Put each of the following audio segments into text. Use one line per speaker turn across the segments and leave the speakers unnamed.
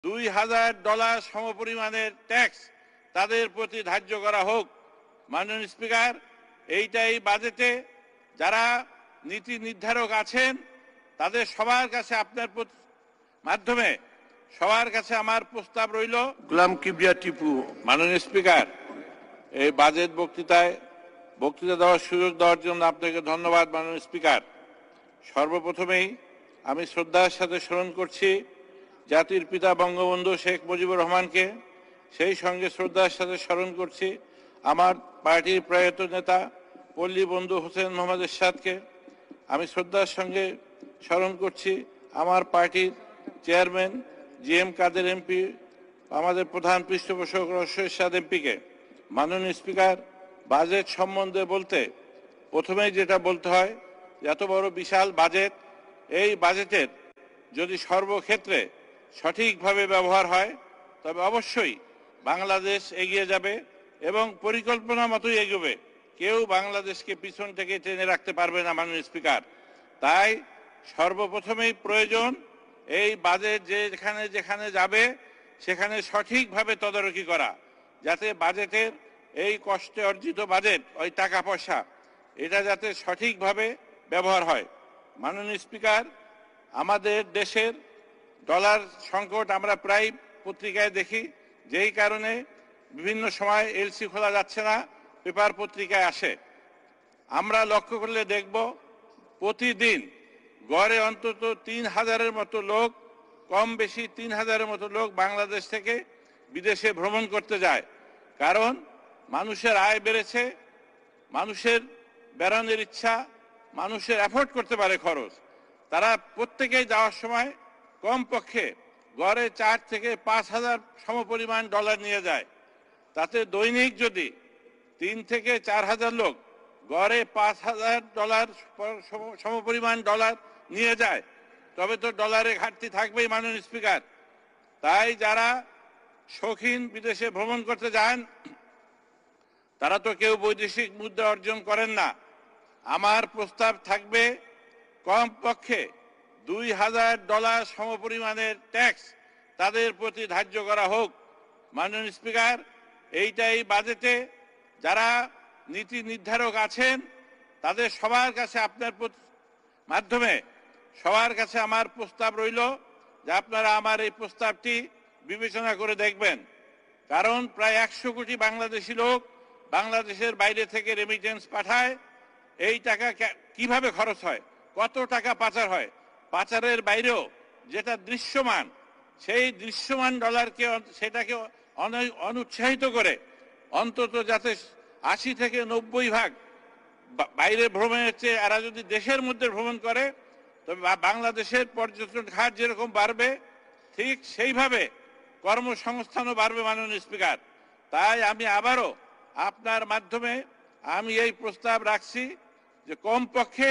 $2000 সমপরিমাণের tax তাদের প্রতি ধার্য করা হোক। মাননীয় স্পিকার, এইটাই বাজেটে যারা নীতি নির্ধারক আছেন তাদের সবার কাছে আপনার মাধ্যমে সবার কাছে আমার প্রস্তাব রইল।
গোলাম কিবরিয়া টিপু।
মাননীয় স্পিকার, এই বাজেট বক্তৃতা দেওয়ার সুযোগ দেওয়ার জন্য আপনাকে ধন্যবাদ। মাননীয় স্পিকার, সর্বপ্রথমেই আমি শ্রদ্ধার সাথে স্মরণ করছি জাতির পিতা বঙ্গবন্ধু শেখ মুজিবুর রহমানকে। সেই সঙ্গে শ্রদ্ধার সাথে স্মরণ করছি আমার পার্টির প্রয়াত নেতা পল্লী বন্ধু হোসেন মোহাম্মদ এরশাদকে। আমি শ্রদ্ধার সঙ্গে স্মরণ করছি আমার পার্টির চেয়ারম্যান GM কাদের MP, আমাদের প্রধান পৃষ্ঠপোষক রস এরশাদ MPকে। মাননীয় স্পিকার, বাজেট সম্বন্ধে বলতে প্রথমেই যেটা বলতে হয়, এত বড় বিশাল বাজেট, এই বাজেটের যদি সর্বক্ষেত্রে সঠিকভাবে ব্যবহার হয় তবে অবশ্যই বাংলাদেশ এগিয়ে যাবে এবং পরিকল্পনা মতোই এগোবে। কেউ বাংলাদেশকে পিছন থেকে টেনে রাখতে পারবে না। মাননীয় স্পিকার, তাই সর্বপ্রথমেই প্রয়োজন এই বাজেট যেখানে যেখানে যাবে সেখানে সঠিকভাবে তদারকি করা, যাতে বাজেটের এই কষ্টে অর্জিত বাজেট, ওই টাকা পয়সা, এটা যাতে সঠিকভাবে ব্যবহার হয়। মাননীয় স্পিকার, আমাদের দেশের ডলার সংকট আমরা প্রায় পত্রিকায় দেখি, যেই কারণে বিভিন্ন সময় LC খোলা যাচ্ছে না, পেপার পত্রিকায় আসে। আমরা লক্ষ্য করলে দেখব প্রতিদিন গড়ে অন্তত 3000-এর মতো লোক, কম বেশি 3000-এর মতো লোক বাংলাদেশ থেকে বিদেশে ভ্রমণ করতে যায়। কারণ মানুষের আয় বেড়েছে, মানুষের বেড়ানোর ইচ্ছা, মানুষের অ্যাফোর্ড করতে পারে খরচ। তারা প্রত্যেকেই যাওয়ার সময় কমপক্ষে গড়ে 4 থেকে 5000 সমপরিমাণ ডলার নিয়ে যায়। তাতে দৈনিক যদি 3 থেকে 4000 লোক গড়ে $5000 সমপরিমাণ ডলার নিয়ে যায় তবে তো ডলারে ঘাটতি থাকবেই। মাননীয় স্পিকার, তাই যারা শৌখিন বিদেশে ভ্রমণ করতে যান তারা তো কেউ বৈদেশিক মুদ্রা অর্জন করেন না। আমার প্রস্তাব থাকবে কমপক্ষে $2000 সমপরিমাণের ট্যাক্স তাদের প্রতি ধার্য করা হোক। মাননীয় স্পিকার, এইটাই বাজেটে যারা নীতি নির্ধারক আছেন তাদের সবার কাছে আপনার মাধ্যমে সবার কাছে আমার প্রস্তাব রইল যে আপনারা আমার এই প্রস্তাবটি বিবেচনা করে দেখবেন। কারণ প্রায় 100 কোটি বাংলাদেশি লোক বাংলাদেশের বাইরে থেকে রেমিটেন্স পাঠায়। এই টাকা কিভাবে খরচ হয়, কত টাকা পাচার হয়, পাচারের বাইরেও যেটা দৃশ্যমান, সেই দৃশ্যমান ডলারকে সেটাকে অনুৎসাহিত করে অন্তত যাতে 80 থেকে 90% বাইরে ভ্রমণের চেয়ে এরা যদি দেশের মধ্যে ভ্রমণ করে তবে বাংলাদেশের পর্যটন খাত যেরকম বাড়বে ঠিক সেইভাবে কর্মসংস্থানও বাড়বে। মাননীয় স্পিকার, তাই আমি আবারও আপনার মাধ্যমে আমি এই প্রস্তাব রাখছি যে কমপক্ষে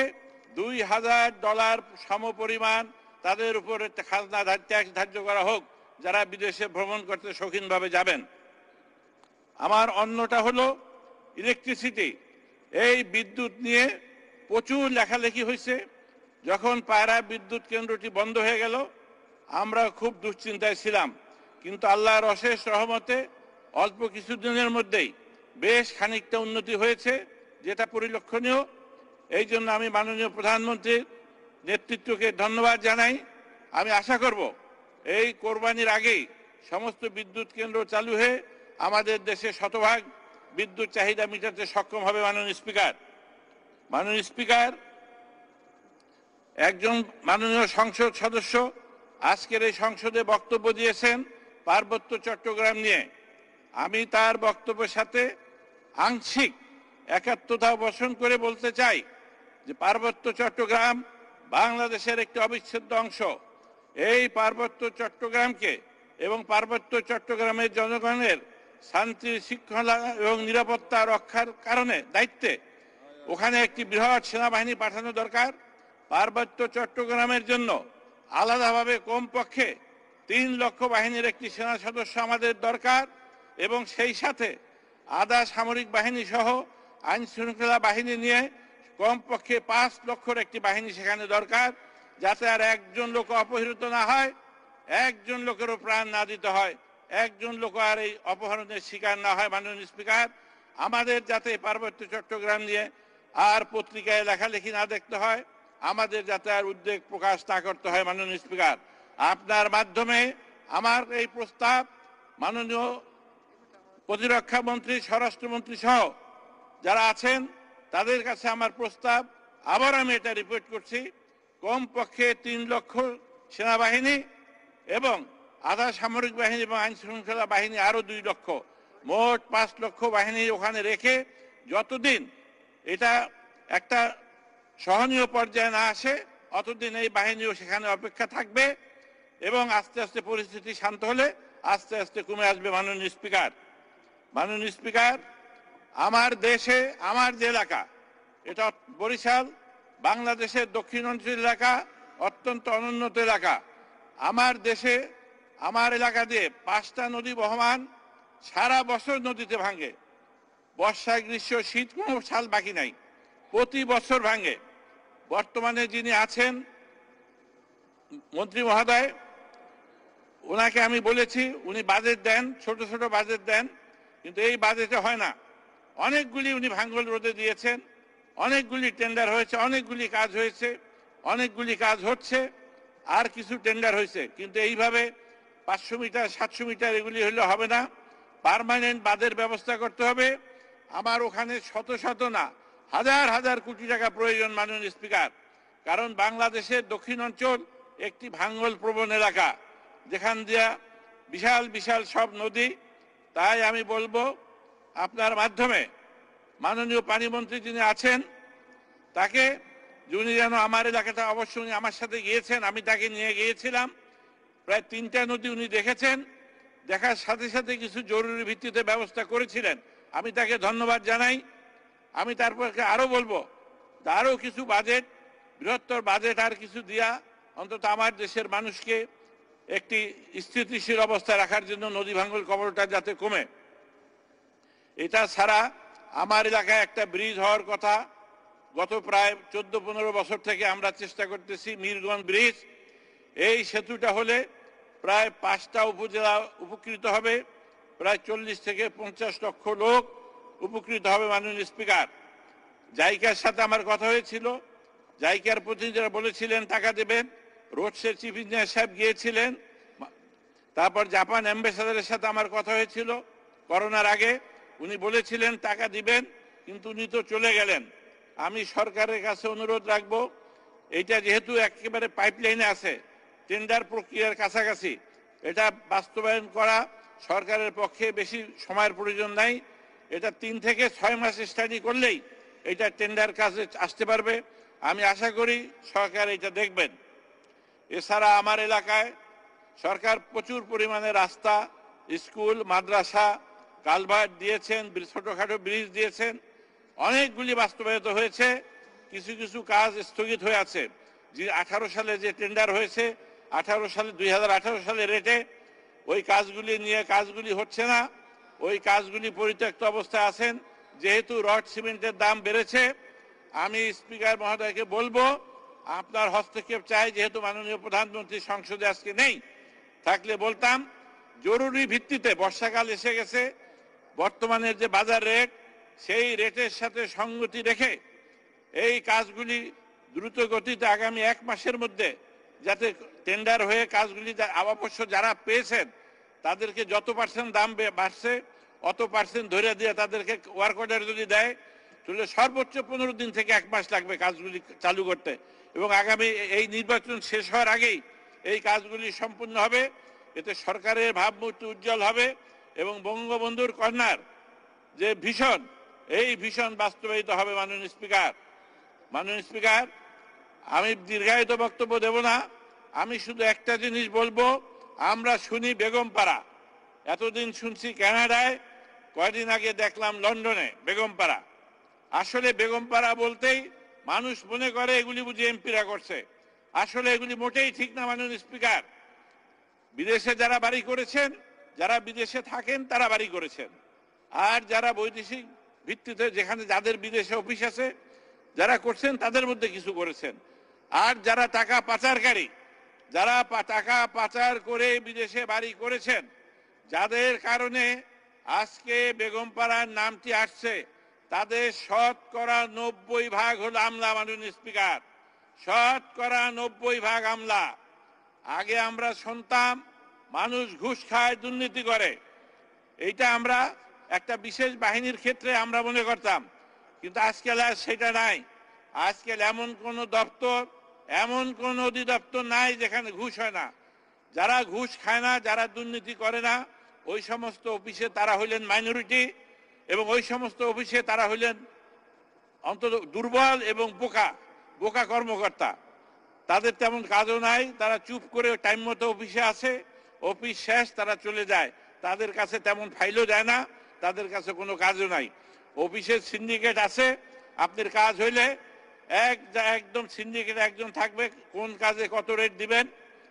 $2000 সমপরিমাণ তাদের উপরে খাজনা ট্যাক্স ধার্য করা হোক যারা বিদেশে ভ্রমণ করতে শৌখিনভাবে যাবেন। আমার অন্যটা হলো ইলেকট্রিসিটি। এই বিদ্যুৎ নিয়ে প্রচুর লেখালেখি হয়েছে। যখন পায়রা বিদ্যুৎ কেন্দ্রটি বন্ধ হয়ে গেল আমরা খুব দুশ্চিন্তায় ছিলাম, কিন্তু আল্লাহর অশেষ রহমতে অল্প কিছুদিনের মধ্যেই বেশ খানিকটা উন্নতি হয়েছে, যেটা পরিলক্ষণীয়। এই জন্য আমি মাননীয় প্রধানমন্ত্রীর নেতৃত্বকে ধন্যবাদ জানাই। আমি আশা করব এই কোরবানির আগেই সমস্ত বিদ্যুৎ কেন্দ্র চালু হয়ে আমাদের দেশে শতভাগ বিদ্যুৎ চাহিদা মেটাতে সক্ষম হবে। মাননীয় স্পিকার, একজন মাননীয় সংসদ সদস্য আজকের এই সংসদে বক্তব্য দিয়েছেন পার্বত্য চট্টগ্রাম নিয়ে। আমি তার বক্তব্যের সাথে আংশিক একাত্মতা পোষণ করে বলতে চাই যে পার্বত্য চট্টগ্রাম বাংলাদেশের একটি অবিচ্ছেদ্য অংশ। এই পার্বত্য চট্টগ্রামকে এবং পার্বত্য চট্টগ্রামের জনগণের শান্তি, শৃঙ্খলা এবং নিরাপত্তা রক্ষার দায়িত্বে ওখানে একটি বৃহৎ সেনাবাহিনী পাঠানো দরকার। পার্বত্য চট্টগ্রামের জন্য আলাদাভাবে কমপক্ষে 3 লক্ষ বাহিনীর একটি সেনা সদস্য আমাদের দরকার এবং সেই সাথে আধা সামরিক বাহিনী সহ আইন শৃঙ্খলা বাহিনী নিয়ে কমপক্ষে 5 লক্ষর একটি বাহিনী সেখানে দরকার, যাতে আর একজন লোক অপহৃত না হয়, একজন লোকেরও প্রাণ না দিতে হয়, একজন লোক আর এই অপহরণের শিকার না হয়। মাননীয় স্পিকার, আমাদের যাতে পার্বত্য চট্টগ্রাম নিয়ে আর পত্রিকায় লেখালেখি না দেখতে হয়, আমাদের যাতে আর উদ্বেগ প্রকাশ না করতে হয়। মাননীয় স্পিকার, আপনার মাধ্যমে আমার এই প্রস্তাব মাননীয় প্রতিরক্ষা মন্ত্রী, স্বরাষ্ট্রমন্ত্রী সহ যারা আছেন তাদের কাছে আমার প্রস্তাব, আবার আমি এটা রিপোর্ট করছি, কমপক্ষে 3 লক্ষ সেনাবাহিনী এবং আধা সামরিক বাহিনী এবং আইন শৃঙ্খলা বাহিনী আরো 2 লক্ষ, মোট 5 লক্ষ বাহিনী ওখানে রেখে যতদিন এটা একটা সহনীয় পর্যায়ে না আসে অতদিন এই বাহিনীও সেখানে অপেক্ষা থাকবে এবং আস্তে আস্তে পরিস্থিতি শান্ত হলে আস্তে আস্তে কমে আসবে। মাননীয় স্পিকার, আমার দেশে আমার যে এলাকা, এটা বরিশাল বাংলাদেশের দক্ষিণ অঞ্চল এলাকা, অত্যন্ত অনুন্নত এলাকা। আমার দেশে আমার এলাকা দিয়ে 5টা নদী বহমান, সারা বছর নদীতে ভাঙে, বর্ষা গ্রীষ্ম শীত কোনো সাল বাকি নাই, প্রতি বছর ভাঙে। বর্তমানে যিনি আছেন মন্ত্রী মহোদয়, ওনাকে আমি বলেছি, উনি বাজেট দেন, ছোট ছোট বাজেট দেন, কিন্তু এই বাজেটে হয় না। অনেকগুলি উনি ভাঙ্গল রোধে দিয়েছেন, অনেকগুলি টেন্ডার হয়েছে, অনেকগুলি কাজ হয়েছে, অনেকগুলি কাজ হচ্ছে, আর কিছু টেন্ডার হয়েছে, কিন্তু এইভাবে 500 মিটার 700 মিটার এগুলি হলে হবে না। পার্মানেন্ট বাঁধের ব্যবস্থা করতে হবে। আমার ওখানে শত শত না হাজার হাজার কোটি টাকা প্রয়োজন মাননীয় স্পিকার, কারণ বাংলাদেশের দক্ষিণ অঞ্চল একটি ভাঙ্গল প্রবণ এলাকা, যেখান দিয়া বিশাল বিশাল সব নদী। তাই আমি বলবো আপনার মাধ্যমে মাননীয় পানিমন্ত্রী যিনি আছেন তাকে, যিনি যেন আমার এলাকাটা, অবশ্য উনি আমার সাথে গিয়েছেন, আমি তাকে নিয়ে গিয়েছিলাম, প্রায় 3টা নদী উনি দেখেছেন, দেখার সাথে সাথে কিছু জরুরি ভিত্তিতে ব্যবস্থা করেছিলেন, আমি তাকে ধন্যবাদ জানাই। আমি তারপরকে আরো বলবো, আরো কিছু বাজেট, বৃহত্তর বাজেট আর কিছু দিয়া অন্তত আমার দেশের মানুষকে একটি স্থিতিশীল অবস্থায় রাখার জন্য নদী ভাঙ্গল কবলটা যাতে কমে। এটা ছাড়া আমার এলাকায় একটা ব্রিজ হওয়ার কথা, গত প্রায় 14-15 বছর থেকে আমরা চেষ্টা করতেছি, মিরগঞ্জ ব্রিজ। এই সেতুটা হলে প্রায় 5টা উপজেলা উপকৃত হবে, প্রায় 40 থেকে 50 লক্ষ লোক উপকৃত হবে। মাননীয় স্পিকার, জাইকার সাথে আমার কথা হয়েছিল, জাইকার প্রতিনিধিরা বলেছিলেন টাকা দেবেন, রোডসের চিফ ইঞ্জিনিয়ার সাহেব গিয়েছিলেন, তারপর জাপান অ্যাম্বাসাডারের সাথে আমার কথা হয়েছিল করোনার আগে, উনি বলেছিলেন টাকা দিবেন, কিন্তু উনি তো চলে গেলেন। আমি সরকারের কাছে অনুরোধ রাখবো, এটা যেহেতু একেবারে পাইপলাইনে আছে, টেন্ডার প্রক্রিয়ার কাছাকাছি, এটা বাস্তবায়ন করা সরকারের পক্ষে বেশি সময়ের প্রয়োজন নাই। এটা 3 থেকে 6 মাস স্টাডি করলেই এটা টেন্ডার কাজে আসতে পারবে। আমি আশা করি সরকার এটা দেখবেন। এছাড়া আমার এলাকায় সরকার প্রচুর পরিমাণে রাস্তা, স্কুল, মাদ্রাসা, কালভার্ট দিয়েছেন, ছোটখাটো ব্রিজ দিয়েছেন, অনেকগুলি বাস্তবায়িত হয়েছে, কিছু কিছু কাজ স্থগিত হয়ে আছে। যে 18 সালে যে টেন্ডার হয়েছে, 2018 সালে রেটে ওই কাজগুলি নিয়ে কাজগুলি হচ্ছে না, ওই কাজগুলি পরিত্যক্ত অবস্থায় আছেন। যেহেতু রড সিমেন্টের দাম বেড়েছে, আমি স্পিকার মহোদয়কে বলবো আপনার হস্তক্ষেপ চাই, যেহেতু মাননীয় প্রধানমন্ত্রী সংসদে আজকে নেই, থাকলে বলতাম জরুরি ভিত্তিতে, বর্ষাকাল এসে গেছে, বর্তমানের যে বাজার রেট সেই রেটের সাথে সঙ্গতি রেখে এই কাজগুলি দ্রুত গতিতে আগামী 1 মাসের মধ্যে যাতে টেন্ডার হয়ে কাজগুলি, অবশ্য যারা পেয়েছেন তাদেরকে যত % দাম বাড়ছে অত % ধরে দিয়ে তাদেরকে ওয়ার্ক অর্ডার যদি দেয়, তাহলে সর্বোচ্চ 15 দিন থেকে 1 মাস লাগবে কাজগুলি চালু করতে, এবং আগামী এই নির্বাচন শেষ হওয়ার আগেই এই কাজগুলি সম্পূর্ণ হবে। এতে সরকারের ভাবমূর্তি উজ্জ্বল হবে এবং বঙ্গবন্ধুর কন্যার যে ভিশন, এই ভিশন বাস্তবায়িত হবে। মাননীয় স্পিকার, আমি দীর্ঘায়িত বক্তব্য দেব না, আমি শুধু একটা জিনিস বলবো, আমরা শুনি বেগমপাড়া, এতদিন শুনছি কানাডায়, কয়দিন আগে দেখলাম লন্ডনে বেগমপাড়া। আসলে বেগমপাড়া বলতেই মানুষ মনে করে এগুলি বুঝি এমপিরা করছে, আসলে এগুলি মোটেই ঠিক না। মাননীয় স্পিকার, বিদেশে যারা বাড়ি করেছেন, যারা বিদেশে থাকেন তারা বাড়ি করেছেন, আর যারা বৈদেশিক ভিত্তিতে, যেখানে যাদের বিদেশে অফিস আছে, যারা করছেন তাদের মধ্যে কিছু করেছেন, আর যারা টাকা পাচারকারী, যারা টাকা পাচার করে বিদেশে বাড়ি করেছেন, যাদের কারণে আজকে বেগমপাড়ার নামটি আসছে, তাদের শতকরা 90% হলো আমলা। মাননীয় স্পিকার, শতকরা 90% আমলা। আগে আমরা শুনতাম মানুষ ঘুষ খায়, দুর্নীতি করে, এইটা আমরা একটা বিশেষ বাহিনীর ক্ষেত্রে আমরা মনে করতাম, কিন্তু আজকাল আর সেটা নাই। আজকাল এমন কোন দপ্তর, এমন কোন অধিদপ্তর নাই যেখানে ঘুষ হয় না। যারা ঘুষ খায় না, যারা দুর্নীতি করে না, ওই সমস্ত অফিসে তারা হইলেন মাইনরিটি, এবং ওই সমস্ত অফিসে তারা হইলেন অন্তত দুর্বল এবং বোকা কর্মকর্তা। তাদের তেমন কাজও নাই, তারা চুপ করে টাইম মতো অফিসে আসে, অফিস শেষ তারা চলে যায়। তাদের কাছে তেমন ফাইলও যায় না, তাদের কাছে কোনো কাজও নাই। অফিসের সিন্ডিকেট আছে, আপনার কাজ হইলে একদম সিন্ডিকেট একজন থাকবে, কোন কাজে কত রেট দিবেন।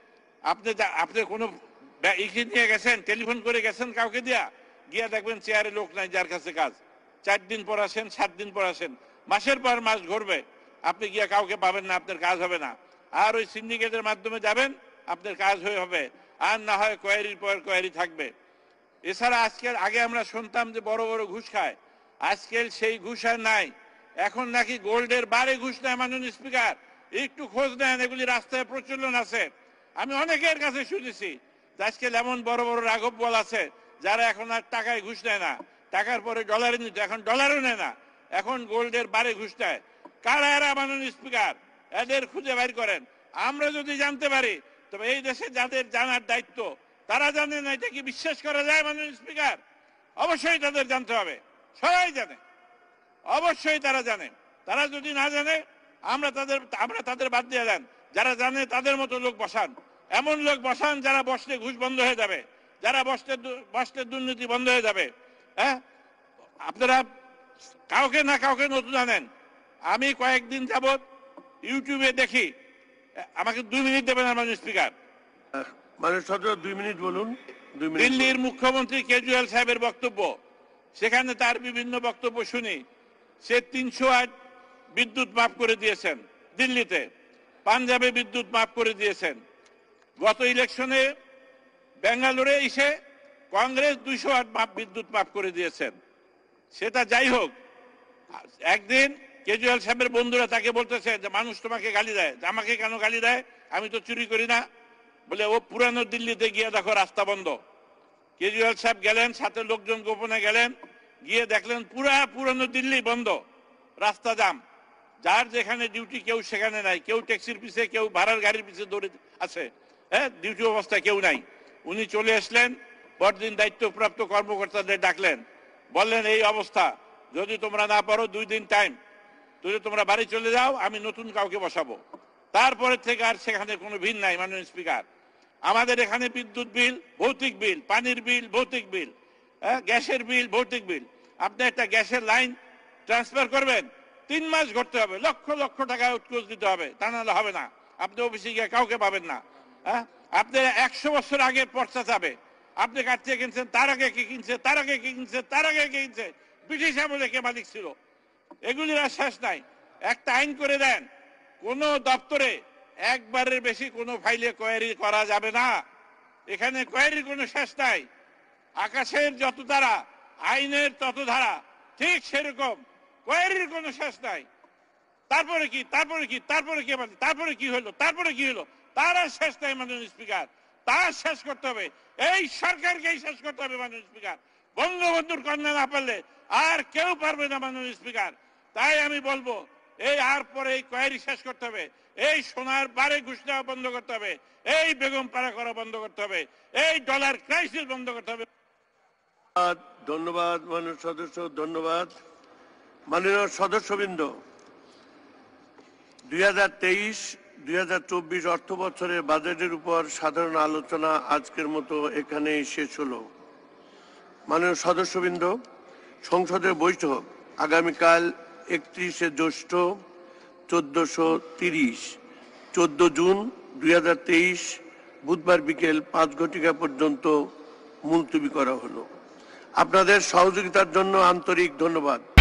আপনি কোনো ইকি নিয়ে গেছেন, টেলিফোন করে গেছেন কাউকে গিয়া দেখবেন চেয়ারে লোক নাই যার কাছে কাজ। 4 দিন পর আসেন, 7 দিন পর আসেন, মাসের পর মাস ঘুরবে, আপনি গিয়া কাউকে পাবেন না, আপনার কাজ হবে না। আর ওই সিন্ডিকেটের মাধ্যমে যাবেন, আপনার কাজ হবে, আর না হয় কোয়ারির পর কোয়ারি থাকবে। এছাড়া আগে আমরা শুনতাম যে বড় বড় ঘুষ খায়, আজকাল সেই ঘুষ আর নাই। এখন নাকি গোল্ডের বারে ঘুষ নেয়। মাননীয় স্পিকার, একটু খোঁজ নেন, এগুলি রাস্তায় প্রচলন আছে। আমি অনেকের কাছে শুনেছি আজকাল এমন বড় বড় রাঘব বল আছে যারা এখন আর টাকায় ঘুষ নেয় না, টাকার পরে ডলারে নিত, এখন ডলারও নেয় না, এখন গোল্ডের বারে ঘুষ নেয়। কারা এরা? মাননীয় স্পিকার, এদের খুঁজে বের করেন। আমরা যদি জানতে পারি, তবে এই দেশে যাদের জানার দায়িত্ব তারা জানে না, এটা কি বিশ্বাস করা যায়? মাননীয় স্পিকার, অবশ্যই তাদের জানতে হবে। সবাই জানে, অবশ্যই তারা জানে। তারা যদি না জানে, আমরা তাদের বাদ দিয়ে দেন। যারা জানে তাদের মতো লোক বসান, এমন লোক বসান যারা বসলে ঘুষ বন্ধ হয়ে যাবে, যারা বসলে দুর্নীতি বন্ধ হয়ে যাবে। হ্যাঁ, আপনারা কাউকে না কাউকে নতুন আনেন। আমি কয়েকদিন যাবৎ ইউটিউবে দেখি, আমাকে 2 মিনিট দেবেন মাননীয় স্পিকার।
মানে 2 মিনিট বলুন।
দিল্লির মুখ্যমন্ত্রী কেজরিওয়াল সাহেবের বক্তব্য, সেখানে তার বিভিন্ন বক্তব্য শুনি। সে 308 বিদ্যুৎ মাফ করে দিয়েছেন দিল্লিতে, পাঞ্জাবে বিদ্যুৎ মাফ করে দিয়েছেন। গত ইলেকশনে বেঙ্গালুরে এসে কংগ্রেস 208 বিদ্যুৎ মাফ করে দিয়েছেন। সেটা যাই হোক, একদিন কেজরিওয়াল সাহেবের বন্ধুরা তাকে বলতেছে যে মানুষ তোমাকে গালি দেয়, আমাকে কেন গালি দেয়, আমি তো চুরি করি না। বলে ও পুরানো দিল্লিতে গিয়ে দেখো রাস্তা বন্ধ। কেজরিওয়াল সাহেব গেলেন, সাথে লোকজন গোপনে গেলেন, গিয়ে দেখলেন পুরানো দিল্লি বন্ধ, রাস্তা জাম, যার যেখানে ডিউটি কেউ সেখানে নাই, কেউ ট্যাক্সির পিছে, কেউ ভাড়ার গাড়ির পিছে দৌড়ে আছে। হ্যাঁ, ডিউটি অবস্থায় কেউ নাই। উনি চলে আসলেন, পরদিন দায়িত্বপ্রাপ্ত কর্মকর্তাদের ডাকলেন, বললেন এই অবস্থা, যদি তোমরা না পারো 2 দিন টাইম, যদি তোমরা বাড়ি চলে যাও, আমি নতুন কাউকে বসাবো। তারপরে থেকে আর সেখানে কোনো বিল নাই। মাননীয় স্পিকার, আমাদের এখানে বিদ্যুৎ বিল, ভৌতিক বিল, পানির বিল, ভৌতিক বিল, গ্যাসের বিল, ভৌতিক বিল। আপনি একটা গ্যাসের লাইন ট্রান্সফার করবেন, 3 মাস ঘুরতে হবে, লক্ষ লক্ষ টাকা উৎকোচ দিতে হবে, তা নাহলে হবে না। আপনি অফিসে গিয়ে কাউকে পাবেন না। আপনি 100 বছর আগে পর্চা যাবে, আপনি কার থেকে কিনছেন, তার আগে কে কিনছে, তার আগে কে কিনছে, তার আগে কে কিনছে, ব্রিটিশ আমলে কে মালিক ছিল, এগুলির আর শেষ নাই। একটা আইন করে দেন, কোন দপ্তরে একবারের বেশি কোনো ফাইলে কোয়ারি করা যাবে না। এখানে কোয়ারির কোনো শেষ নাই। আকাশের যত তারা, আইনের তত ধারা, ঠিক সেরকম কোয়ারির কোনো শেষ নাই। তারপরে কি, তারপরে কি, তারপরে কি, তারপরে কি হলো, তারপরে কি হলো, তার আর শেষ নাই। মাননীয় স্পিকার, তার শেষ করতে হবে, এই সরকারকেই শেষ করতে হবে। মাননীয় স্পিকার, বঙ্গবন্ধুর কন্যা না পারলে আর কেউ পারবে না। মাননীয় স্পিকার, তাই আমি বলবো, এই আর পরে এই কোয়ারি শেষ করতে হবে, এই সোনার বারে ঘুষ দেওয়া বন্ধ করতে হবে, এই বেগম পাড়া করা বন্ধ করতে হবে, এই ডলার ক্রাইসিস বন্ধ করতে হবে।
ধন্যবাদ মাননীয় সদস্য, ধন্যবাদ। মাননীয় সদস্যবৃন্দ, 2023-2024 অর্থ বছরের বাজেটের উপর সাধারণ আলোচনা আজকের মতো এখানেই শেষ হলো। মাননীয় সদস্যবৃন্দ, সংসদের বৈঠক আগামীকাল 31শে জ্যৈষ্ঠ 1430, 14 জুন 2023 বুধবার বিকেল 5 ঘটিকা পর্যন্ত মুলতবি করা হলো। আপনাদের সহযোগিতার জন্য আন্তরিক ধন্যবাদ।